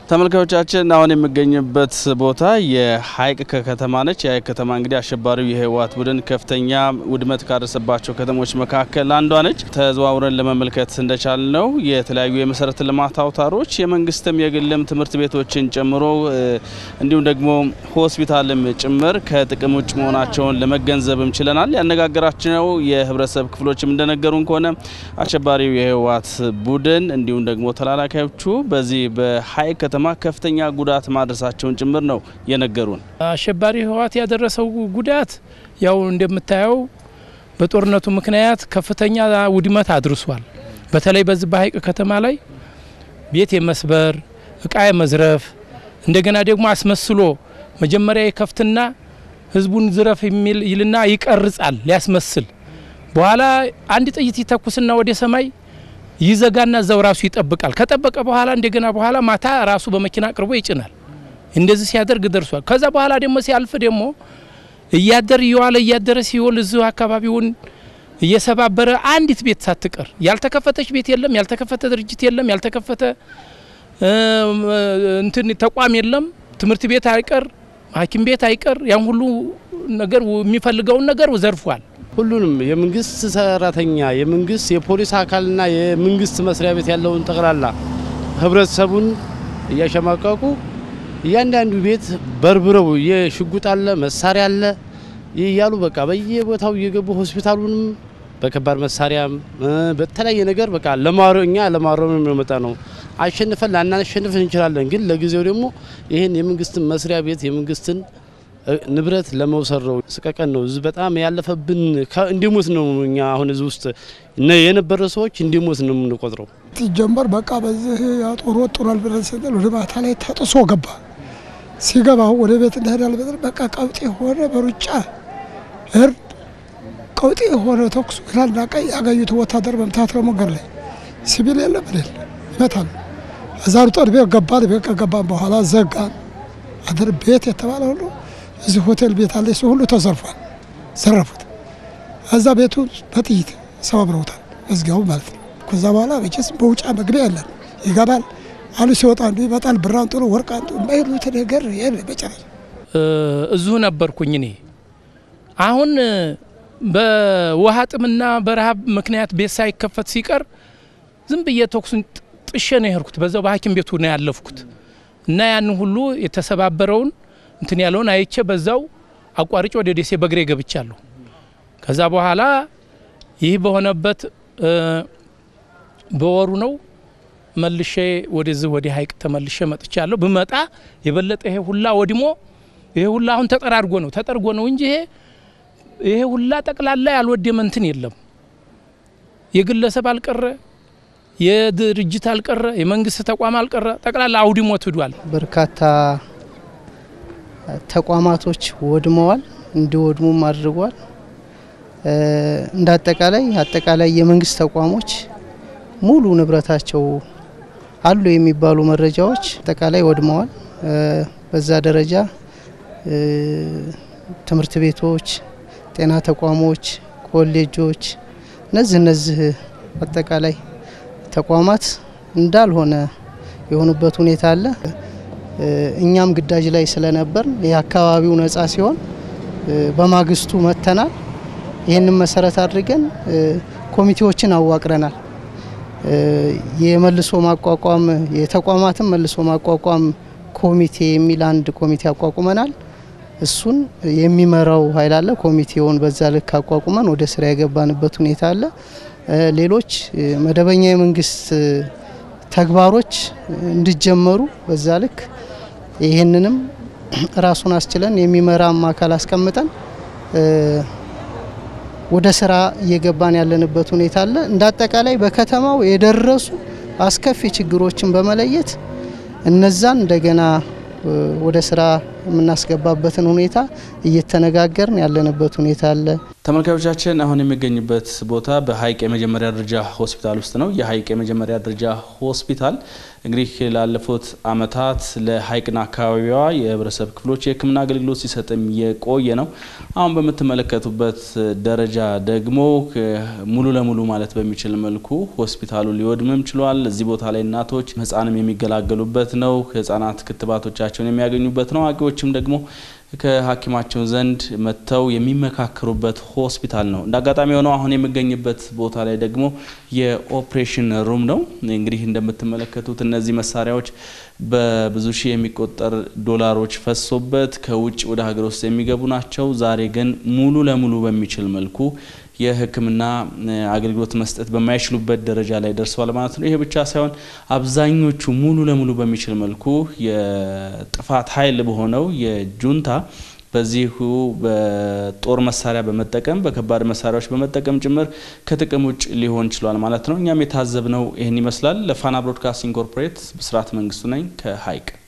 ተመልካቾቻችን አሁን የሚገኝበት ቦታ የሀይቅ ከተማ ነች። የሀይቅ ከተማ እንግዲህ አሸባሪው የህወሓት ቡድን ከፍተኛ ውድመት ካደረሰባቸው ከተሞች መካከል አንዷ ነች። ተዘዋውረን ለመመልከት እንደቻልነው የተለያዩ የመሰረተ ልማት አውታሮች የመንግስትም የግልም ትምህርት ቤቶችን ጨምሮ እንዲሁም ደግሞ ሆስፒታልም ጭምር ከጥቅም ውጭ መሆናቸውን ለመገንዘብም ችለናል። ያነጋገራቸው የህብረተሰብ ክፍሎችም እንደነገሩን ከሆነ አሸባሪው የህወሓት ቡድን እንዲሁም ደግሞ ተላላኪዎቹ በዚህ በሀይቅ ከፍተኛ ጉዳት ማድረሳቸውን ጭምር ነው የነገሩን። አሸባሪ ህወሓት ያደረሰው ጉዳት ያው እንደምታየው በጦርነቱ ምክንያት ከፍተኛ ውድመት አድርሷል። በተለይ በዚህ በሀይቅ ከተማ ላይ ቤት የመስበር እቃ የመዝረፍ እንደገና ደግሞ አስመስሎ መጀመሪያ የከፍትና ህዝቡን ዝረፍ የሚል ይልና ይቀርጻል ሊያስመስል በኋላ አንድ ጥይት ይተኩስና ወደ ሰማይ ይዘጋና ዘው ራሱ ይጠብቃል። ከጠበቀ በኋላ እንደገና በኋላ ማታ ራሱ በመኪና አቅርቦ ይጭናል። እንደዚህ ሲያደርግ ደርሷል። ከዛ በኋላ ደግሞ ሲያልፍ ደግሞ እያደር ይዋለ እያደረ ሲወል እዚሁ አካባቢውን እየሰባበረ አንዲት ቤት ሳትቀር ያልተከፈተች ቤት የለም፣ ያልተከፈተ ድርጅት የለም፣ ያልተከፈተ እንትን ተቋም የለም፣ ትምህርት ቤት አይቀር፣ ሐኪም ቤት አይቀር፣ ያን ሁሉ ነገር የሚፈልገውን ነገር ዘርፏል። ሁሉንም የመንግስት ሰራተኛ የመንግስት የፖሊስ አካልና የመንግስት መስሪያ ቤት ያለውን ተቀላላ ህብረተሰቡን እያሸማቀቁ እያንዳንዱ ቤት በርብረው የሽጉጥ አለ መሳሪያ አለ ይያሉ በቃ በየቦታው እየገቡ ሆስፒታሉንም በከባድ መሳሪያም በተለያየ ነገር በቃ ለማሮኛ ለማሮም መጣ ነው። አሸንፈን ላናሸንፍ እንችላለን፣ ግን ለጊዜው ደግሞ ይሄን የመንግስት መስሪያ ቤት የመንግስትን ንብረት ለመውሰረው ስቀቀን ነው። እዚህ በጣም ያለፈብን እንዲሞት ነው። እኛ አሁን እዚህ ውስጥ የነበረ ሰዎች እንዲሞት ነው የምንቆጥረው። ሲጀመር በቃ በዚህ ያጦር ወጥሯል ብለን ስንል ወደ ማታ ላይ ተጥሶ ገባ። ሲገባው ወደ ቤት እንደሄዳል በቃ ቀውጤ ሆነ። በሩጫ ቀውጤ ሆነ። ተኩስ ግራና ቀኝ ያገኙት ወታደር መምታት ነው። መንገድ ላይ ሲቪል የለም አይደል ይመታል። አዛሩ ጦር ቤት ገባን። ቤት ከገባን በኋላ ዘጋን። አድር ቤት የተባለው ሁሉ እዚህ ሆቴል ቤት አለ እሱ ሁሉ ተዘርፏል። ዘረፉት። እዛ ቤቱ በጥይት ሰባብረውታል። እዝጋው ማለት ነው። ከዛ በኋላ በጭስ በውጫ መግቢያ ያለ ይገባል አሉ ሲወጣ እንዴ ይመጣል። ብራን ጥሩ ወርቅ አንጡ ማይሉት ነገር የለ በጨረስ እዚሁ ነበርኩኝ እኔ። አሁን በውሃ ጥምና በረሃብ ምክንያት ቤት ሳይከፈት ሲቀር ዝም ብዬ ተኩሱን ጥሼ ነው የሄድኩት። በዛው በሐኪም ቤቱ ነው ያለፍኩት እና ያን ሁሉ የተሰባበረውን እንትን ያለውን አይቼ በዛው አቋርጬ ወደ ደሴ በግሬ ገብቻለሁ። ከዛ በኋላ ይህ በሆነበት በወሩ ነው መልሼ ወደዚህ ወደ ሀይቅ ተመልሼ መጥቻለሁ። በመጣ የበለጠ ይሄ ሁላ ወድሞ ይሄ ሁላ አሁን ተጠርጎ ነው እንጂ ይሄ ሁላ ጠቅላላ ያልወደመ እንትን የለም። የግለሰብ አልቀረ፣ የድርጅት አልቀረ፣ የመንግስት ተቋም አልቀረ፣ ጠቅላላ አውድሞት ሄዷል። በርካታ ተቋማቶች ወድመዋል፣ እንዲወድሙም አድርጓል። አጠቃላይ የመንግስት ተቋሞች ሙሉ ንብረታቸው አሉ የሚባሉ መረጃዎች አጠቃላይ ወድመዋል። በዛ ደረጃ ትምህርት ቤቶች፣ ጤና ተቋሞች፣ ኮሌጆች እነዚህ አጠቃላይ ተቋማት እንዳልሆነ የሆኑበት ሁኔታ አለ። እኛም ግዳጅ ላይ ስለነበር የአካባቢው ነፃ ሲሆን በማግስቱ መተናል። ይሄንን መሰረት አድርገን ኮሚቴዎችን አዋቅረናል። የመልሶ ማቋቋም የተቋማትን መልሶ ማቋቋም ኮሚቴ የሚል አንድ ኮሚቴ አቋቁመናል። እሱን የሚመራው ኃይል አለ። ኮሚቴውን በዛ ልክ አቋቁመን ወደ ስራ የገባንበት ሁኔታ አለ። ሌሎች መደበኛ የመንግስት ተግባሮች እንዲጀመሩ በዛ ልክ ይሄንንም ራሱን አስችለን የሚመራም አካል አስቀምጠን ወደ ስራ እየገባን ያለንበት ሁኔታ አለ። እንዳጠቃላይ በከተማው የደረሱ አስከፊ ችግሮችን በመለየት እነዛን እንደገና ወደ ስራ የምናስገባበትን ሁኔታ እየተነጋገርን ያለንበት ሁኔታ አለ። ተመልካቾቻችን አሁን የሚገኝበት ቦታ በሀይቅ የመጀመሪያ ደረጃ ሆስፒታል ውስጥ ነው። የሀይቅ የመጀመሪያ ደረጃ ሆስፒታል እንግዲህ ላለፉት አመታት ለሀይቅና አካባቢዋ የህብረተሰብ ክፍሎች የሕክምና አገልግሎት ሲሰጥም የቆየ ነው። አሁን በምትመለከቱበት ደረጃ ደግሞ ሙሉ ለሙሉ ማለት በሚችል መልኩ ሆስፒታሉ ሊወድምም ችሏል። እዚህ ቦታ ላይ እናቶች ህፃንም የሚገላገሉበት ነው። ህፃናት ክትባቶቻቸውን የሚያገኙበት ነው። አዋቂዎችም ደግሞ ከሐኪማቸው ዘንድ መተው የሚመካከሩበት ሆስፒታል ነው። እንዳጋጣሚ ሆኖ አሁን የሚገኝበት ቦታ ላይ ደግሞ የኦፕሬሽን ሩም ነው። እንግዲህ እንደምትመለከቱት እነዚህ መሳሪያዎች በብዙ ሺህ የሚቆጠር ዶላሮች ፈሶበት ከውጭ ወደ ሀገር ውስጥ የሚገቡ ናቸው። ዛሬ ግን ሙሉ ለሙሉ በሚችል መልኩ የህክምና አገልግሎት መስጠት በማይችሉበት ደረጃ ላይ ደርሰዋል ማለት ነው። ይሄ ብቻ ሳይሆን አብዛኞቹ ሙሉ ለሙሉ በሚችል መልኩ የጥፋት ኃይል በሆነው የጁንታ በዚሁ በጦር መሳሪያ በመጠቀም በከባድ መሳሪያዎች በመጠቀም ጭምር ከጥቅም ውጭ ሊሆን ይችላል ማለት ነው። እኛም የታዘብነው ይሄን ይመስላል። ለፋና ብሮድካስቲንግ ኮርፖሬት ብስራት መንግስቱ ነኝ ከሀይቅ።